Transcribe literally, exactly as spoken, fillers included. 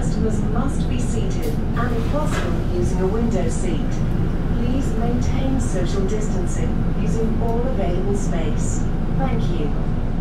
customers must be seated and, if possible, using a window seat. Please maintain social distancing using all available space. Thank you.